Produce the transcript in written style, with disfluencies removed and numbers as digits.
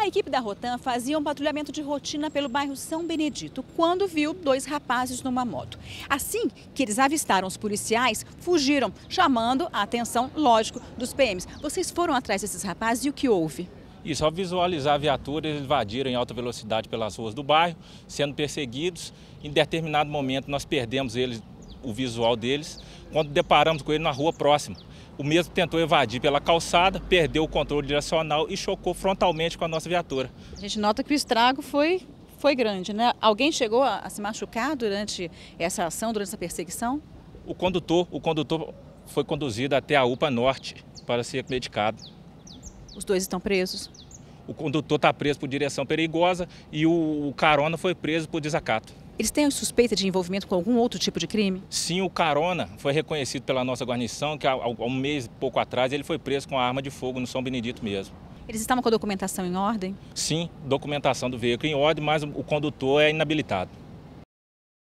equipe da Rotam fazia um patrulhamento de rotina pelo bairro São Benedito, quando viu dois rapazes numa moto. Assim que eles avistaram os policiais, fugiram, chamando a atenção, lógico, dos PMs. Vocês foram atrás desses rapazes e o que houve? Isso, ao visualizar a viatura, eles invadiram em alta velocidade pelas ruas do bairro, sendo perseguidos. Em determinado momento, nós perdemos eles, o visual deles, quando deparamos com ele na rua próxima. O mesmo tentou evadir pela calçada, perdeu o controle direcional e chocou frontalmente com a nossa viatura. A gente nota que o estrago foi grande, né? Alguém chegou a se machucar durante essa ação, durante essa perseguição? O condutor foi conduzido até a UPA Norte para ser medicado. Os dois estão presos? O condutor está preso por direção perigosa e o carona foi preso por desacato. Eles têm suspeita de envolvimento com algum outro tipo de crime? Sim, o carona foi reconhecido pela nossa guarnição, que há um mês e pouco atrás ele foi preso com a arma de fogo no São Benedito mesmo. Eles estavam com a documentação em ordem? Sim, documentação do veículo em ordem, mas o condutor é inabilitado.